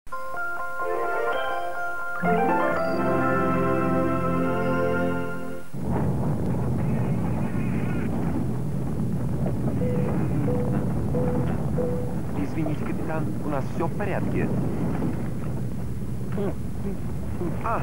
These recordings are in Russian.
Извините, капитан, у нас все в порядке. А!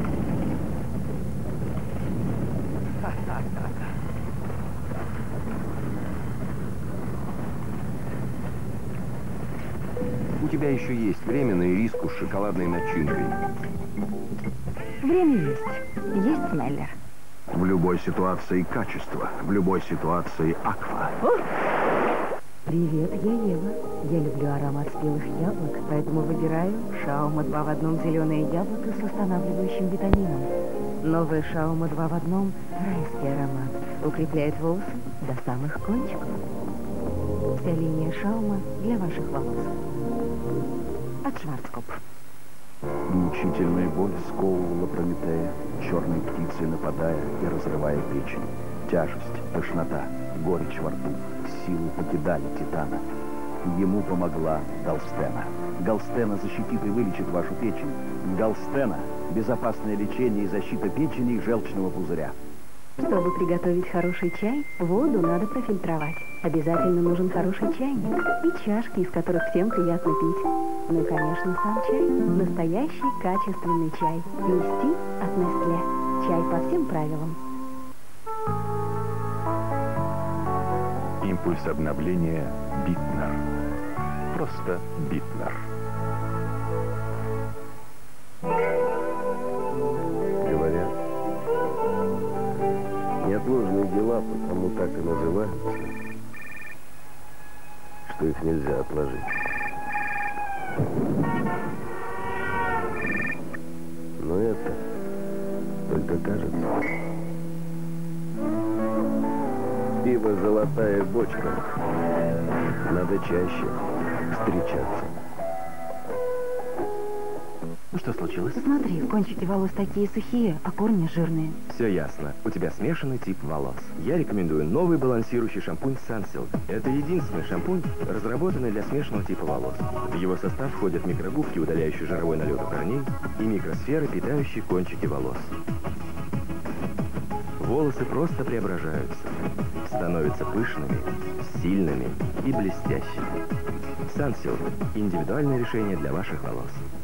У тебя еще есть время на ириску с шоколадной начинкой. Время есть. Есть Смеллер. В любой ситуации качество, в любой ситуации аква. Привет, я Ева. Я люблю аромат спелых яблок, поэтому выбираю Шаума 2 в 1 зеленое яблоко с восстанавливающим витамином. Новая Шаума 2 в 1 райский аромат. Укрепляет волосы до самых кончиков. Вся линия Шаума для ваших волос. От Шварцкоп. Мучительная боль сковывала Прометея, черной птицей нападая и разрывая печень. Тяжесть, тошнота, горечь во рту, силы покидали Титана. Ему помогла Галстена. Галстена защитит и вылечит вашу печень. Галстена – безопасное лечение и защита печени и желчного пузыря. Чтобы приготовить хороший чай, воду надо профильтровать. Обязательно нужен хороший чайник и чашки, из которых всем приятно пить. Ну и, конечно, сам чай. Настоящий качественный чай. Нести от Nestlé. Чай по всем правилам. Импульс обновления Битнер. Просто Битнер. Говорят, неотложные дела потому так и называются, что их нельзя отложить. Но это только кажется. Пиво «Золотая бочка». Надо чаще встречаться. Ну что случилось? Посмотри, кончики волос такие сухие, а корни жирные. Все ясно. У тебя смешанный тип волос. Я рекомендую новый балансирующий шампунь Sunsilk. Это единственный шампунь, разработанный для смешанного типа волос. В его состав входят микрогубки, удаляющие жировой налет у корней, и микросферы, питающие кончики волос. Волосы просто преображаются, становятся пышными, сильными и блестящими. Sunsilk – индивидуальное решение для ваших волос.